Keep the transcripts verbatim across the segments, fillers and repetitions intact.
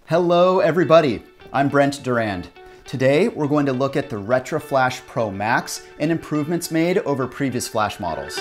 Hello everybody, I'm Brent Durand. Today we're going to look at the Retra Flash Pro Max and improvements made over previous Flash models.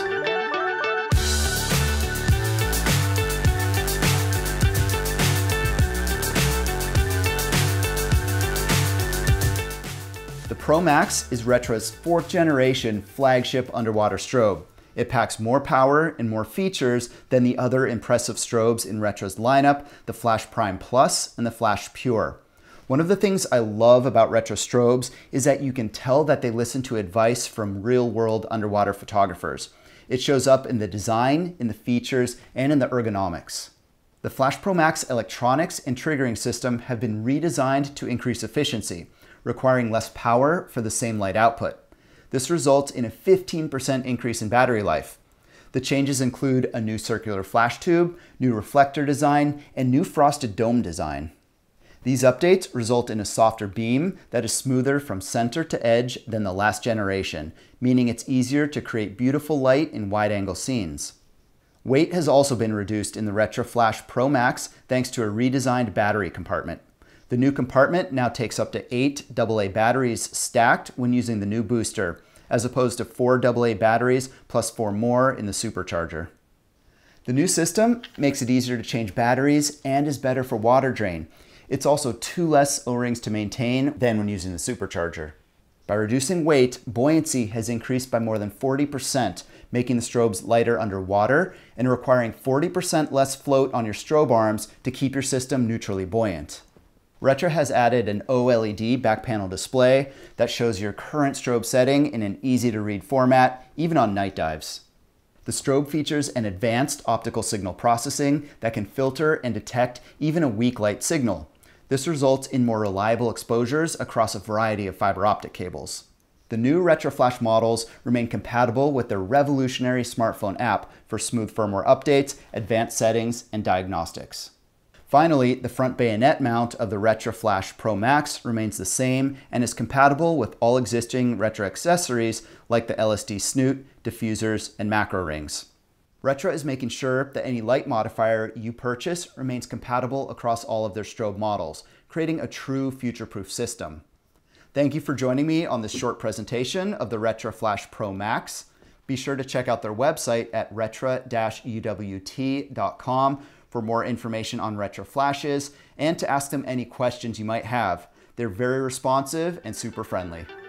The Pro Max is Retra's fourth generation flagship underwater strobe. It packs more power and more features than the other impressive strobes in Retra's lineup, the Flash Prime Plus and the Flash Pure. One of the things I love about Retra strobes is that you can tell that they listen to advice from real-world underwater photographers. It shows up in the design, in the features, and in the ergonomics. The Flash Pro Max electronics and triggering system have been redesigned to increase efficiency, requiring less power for the same light output. This results in a fifteen percent increase in battery life. The changes include a new circular flash tube, new reflector design, and new frosted dome design. These updates result in a softer beam that is smoother from center to edge than the last generation, meaning it's easier to create beautiful light in wide-angle scenes. Weight has also been reduced in the Retra Flash Pro Max thanks to a redesigned battery compartment. The new compartment now takes up to eight double A batteries stacked when using the new booster, as opposed to four double A batteries plus four more in the supercharger. The new system makes it easier to change batteries and is better for water drain. It's also two less O-rings to maintain than when using the supercharger. By reducing weight, buoyancy has increased by more than forty percent, making the strobes lighter underwater and requiring forty percent less float on your strobe arms to keep your system neutrally buoyant. Retra has added an O L E D back panel display that shows your current strobe setting in an easy-to-read format, even on night dives. The strobe features an advanced optical signal processing that can filter and detect even a weak light signal. This results in more reliable exposures across a variety of fiber optic cables. The new Retra Flash models remain compatible with their revolutionary smartphone app for smooth firmware updates, advanced settings, and diagnostics. Finally, the front bayonet mount of the Retra Flash Pro Max remains the same and is compatible with all existing Retra accessories like the L S D snoot, diffusers, and macro rings. Retra is making sure that any light modifier you purchase remains compatible across all of their strobe models, creating a true future-proof system. Thank you for joining me on this short presentation of the Retra Flash Pro Max. Be sure to check out their website at retra dash U W T dot com for more information on Retra Flashes and to ask them any questions you might have. They're very responsive and super friendly.